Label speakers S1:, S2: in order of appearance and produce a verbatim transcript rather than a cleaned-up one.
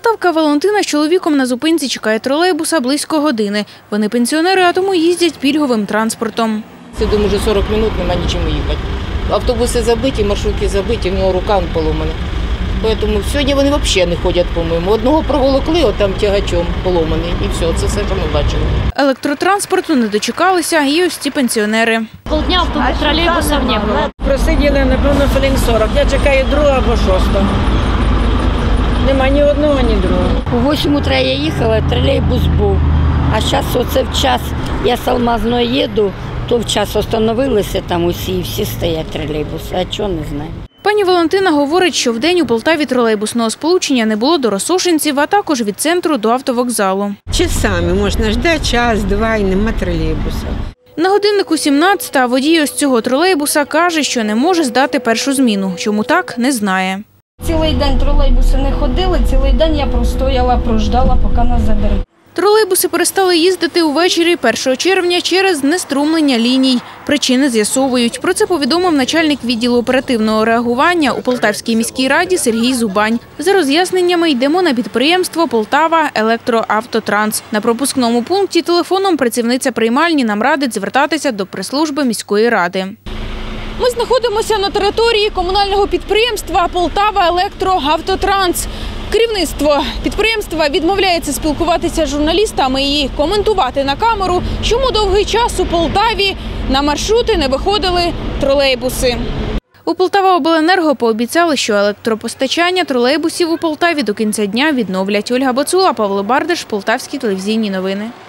S1: Полтавка Валентина з чоловіком на зупинці чекає тролейбуса близько години. Вони пенсіонери, а тому їздять пільговим транспортом.
S2: Сидимо вже сорок хвилин, немає нічим їхати. Автобуси забиті, маршрутки забиті, в нього рука поломана. Тому сьогодні вони взагалі не ходять, по-моєму. Одного проволокли, от там тягачом поломаний, і все, це все, що ми бачили.
S1: Електротранспорту не дочекалися і ось ці пенсіонери.
S3: Полдня автобус, тролейбусів не було.
S4: Просиділи, напевно, хвилин сорок. Я чекаю другого або шостого. Нема ні одного, ні другого.
S5: У восьму утра я їхала, тролейбус був. А зараз оце в час, я з Алмазної їду, то в час остановилися там усі, і всі стоять тролейбуси. А чого, не знаю.
S1: Пані Валентина говорить, що вдень у Полтаві тролейбусного сполучення не було до Росошинців, а також від центру до автовокзалу.
S6: Часами можна ждати, час-два і нема тролейбуса.
S1: На годиннику сімнадцята, а водій ось цього тролейбуса каже, що не може здати першу зміну. Чому так, не знає.
S7: Цілий день тролейбуси не ходили, цілий день я простояла, прождала, поки нас заберуть.
S1: Тролейбуси перестали їздити увечері першого червня через знеструмлення ліній. Причини з'ясовують. Про це повідомив начальник відділу оперативного реагування у Полтавській міській раді Сергій Зубань. За роз'ясненнями йдемо на підприємство «Полтава Електроавтотранс». На пропускному пункті телефоном працівниця приймальні нам радить звертатися до прес-служби міської ради. Ми знаходимося на території комунального підприємства «Полтава Електроавтотранс». Керівництво підприємства відмовляється спілкуватися з журналістами і коментувати на камеру, чому довгий час у Полтаві на маршрути не виходили тролейбуси. У Полтаваобленерго пообіцяли, що електропостачання тролейбусів у Полтаві до кінця дня відновлять. Ольга Бацула, Павло Бардаш, Полтавські телевізійні новини.